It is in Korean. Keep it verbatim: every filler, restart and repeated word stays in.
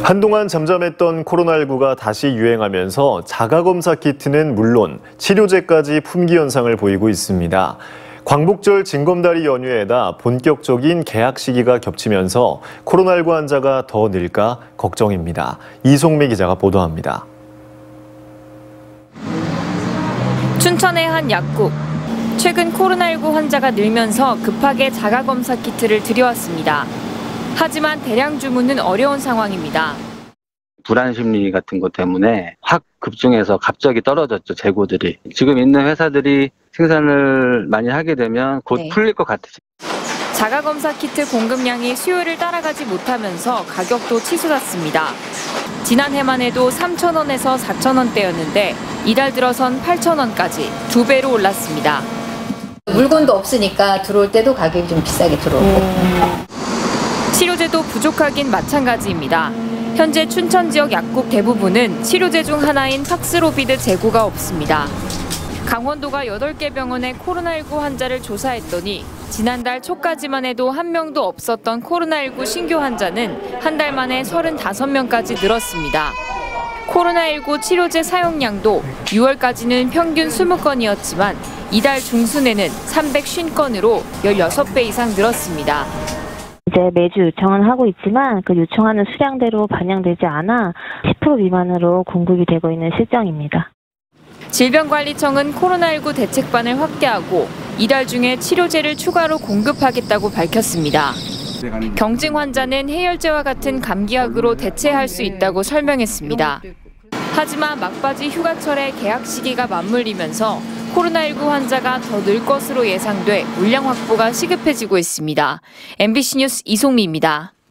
한동안 잠잠했던 코로나십구가 다시 유행하면서 자가검사 키트는 물론 치료제까지 품귀 현상을 보이고 있습니다. 광복절 징검다리 연휴에다 본격적인 개학 시기가 겹치면서 코로나십구 환자가 더 늘까 걱정입니다. 이송미 기자가 보도합니다. 춘천의 한 약국. 최근 코로나십구 환자가 늘면서 급하게 자가검사 키트를 들여왔습니다. 하지만 대량 주문은 어려운 상황입니다. 불안 심리 같은 것 때문에 확 급증해서 갑자기 떨어졌죠, 재고들이. 지금 있는 회사들이 생산을 많이 하게 되면 곧 네. 풀릴 것 같아요. 자가검사 키트 공급량이 수요를 따라가지 못하면서 가격도 치솟았습니다. 지난해만 해도 삼천 원에서 사천 원대였는데 이달 들어선 팔천 원까지 두 배로 올랐습니다. 물건도 없으니까 들어올 때도 가격이 좀 비싸게 들어오고. 음. 치료제도 부족하긴 마찬가지입니다. 현재 춘천 지역 약국 대부분은 치료제 중 하나인 팍스로비드 재고가 없습니다. 강원도가 여덟 개 병원의 코로나십구 환자를 조사했더니 지난달 초까지만 해도 한 명도 없었던 코로나십구 신규 환자는 한 달 만에 서른다섯 명까지 늘었습니다. 코로나십구 치료제 사용량도 유월까지는 평균 이십 건이었지만 이달 중순에는 삼백오십 건으로 열여섯 배 이상 늘었습니다. 이제 매주 요청은 하고 있지만 그 요청하는 수량대로 반영되지 않아 십 퍼센트 미만으로 공급이 되고 있는 실정입니다. 질병관리청은 코로나십구 대책반을 확대하고 이달 중에 치료제를 추가로 공급하겠다고 밝혔습니다. 경증 환자는 해열제와 같은 감기약으로 대체할 수 있다고 설명했습니다. 하지만 막바지 휴가철에 개학 시기가 맞물리면서 코로나십구 환자가 더 늘 것으로 예상돼 물량 확보가 시급해지고 있습니다. 엠비씨 뉴스 이송미입니다.